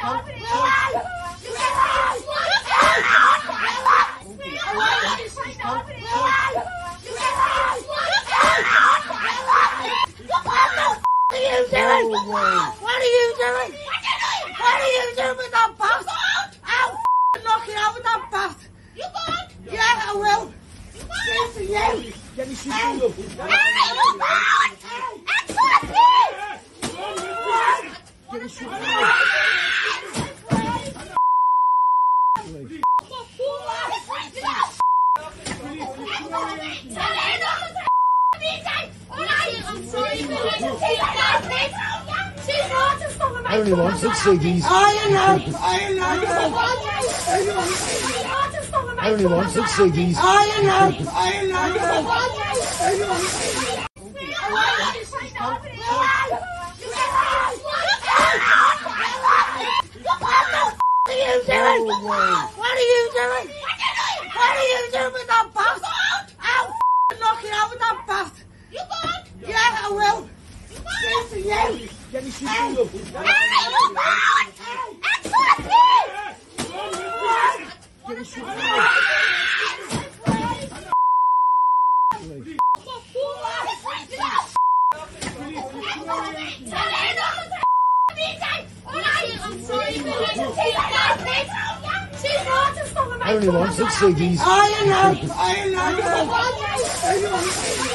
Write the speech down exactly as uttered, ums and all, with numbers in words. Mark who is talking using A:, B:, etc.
A: What are you doing? What are you doing with that bus? I'll f***ing knock it out with that bus. You going? Yeah, I will. Same for you.
B: Get me shoes on, love. Get me shoes on. I only want six C Ds.
A: I know, I know.
B: I only want six C Ds.
A: I know, I know. What are you doing? What are you doing? What are you doing with that bus? I'll f***ing knock it out with that bus. You going? Yeah, I will. Same for you.
B: Get me shoes on, love. Get me shoes on.
A: I
B: only want six C Ds.
A: I know, I know.